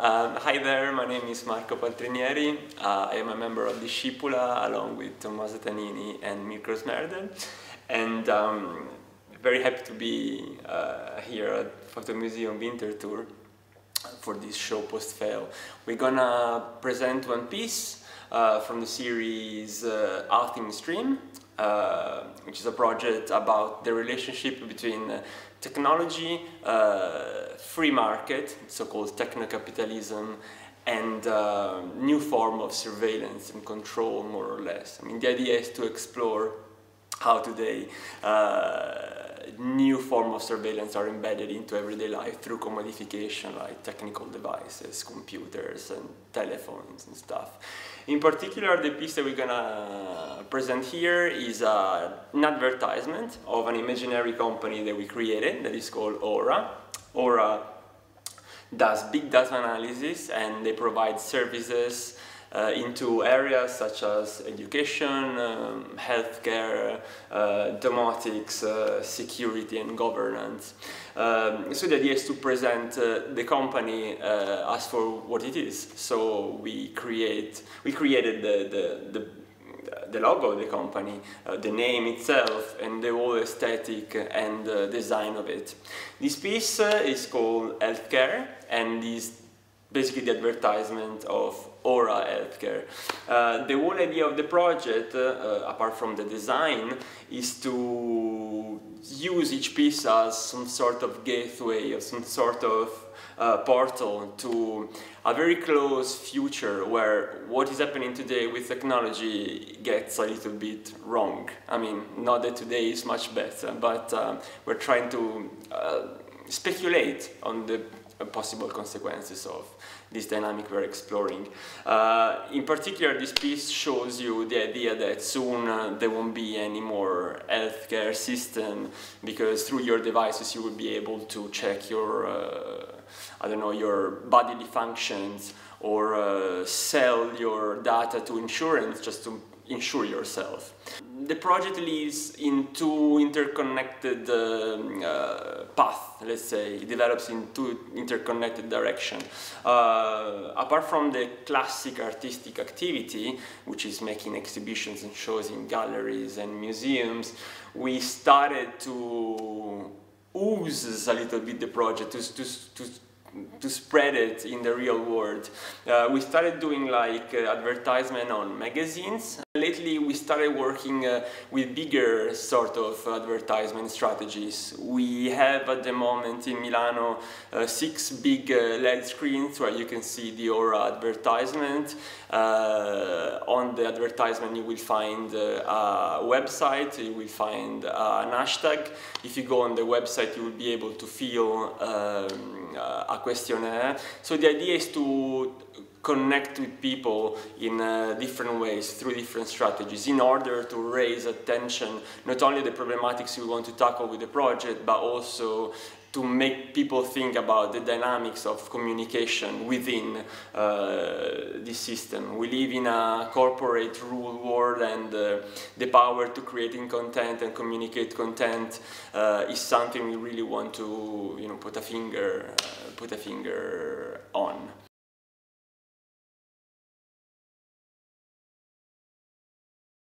Hi there, my name is Marco Paltrinieri. I am a member of Discipula along with Tommaso Tanini and Mirko Smerdel, and very happy to be here at Photo Museum Winter Tour for this show Post-Fail. We're gonna present one piece from the series Ultimate Stream, which is a project about the relationship between technology, free market, so-called techno-capitalism, and new form of surveillance and control, more or less. I mean, the idea is to explore how today new form of surveillance are embedded into everyday life through commodification, like technical devices, computers and telephones and stuff. In particular, the piece that we're gonna present here is an advertisement of an imaginary company that we created that is called Aura. Aura does big data analysis and they provide services into areas such as education, healthcare, domotics, security and governance. So the idea is to present the company as for what it is. So we created the logo of the company, the name itself, and the whole aesthetic and design of it. This piece is called Healthcare, and is basically the advertisement of Aura Healthcare. The whole idea of the project, apart from the design, is to use each piece as some sort of gateway, or some sort of portal to a very close future where what is happening today with technology gets a little bit wrong. I mean, not that today is much better, but we're trying to speculate on the possible consequences of this dynamic we're exploring. In particular, this piece shows you the idea that soon there won't be any more healthcare system, because through your devices you will be able to check your, I don't know, your bodily functions, or sell your data to insurance just to insure yourself. The project leads in two interconnected paths, let's say. It develops in two interconnected directions. Apart from the classic artistic activity, which is making exhibitions and shows in galleries and museums, we started to ooze a little bit the project, to spread it in the real world. We started doing like advertisement on magazines. Lately we started working with bigger sort of advertisement strategies. We have at the moment in Milano 6 big LED screens where you can see the Aura advertisement. On the advertisement you will find a website, you will find an hashtag. If you go on the website you will be able to fill a questionnaire. So the idea is to connect with people in different ways, through different strategies, in order to raise attention, not only the problematics we want to tackle with the project, but also to make people think about the dynamics of communication within this system. We live in a corporate rule world, and the power to creating content and communicate content is something we really want to, put a finger on.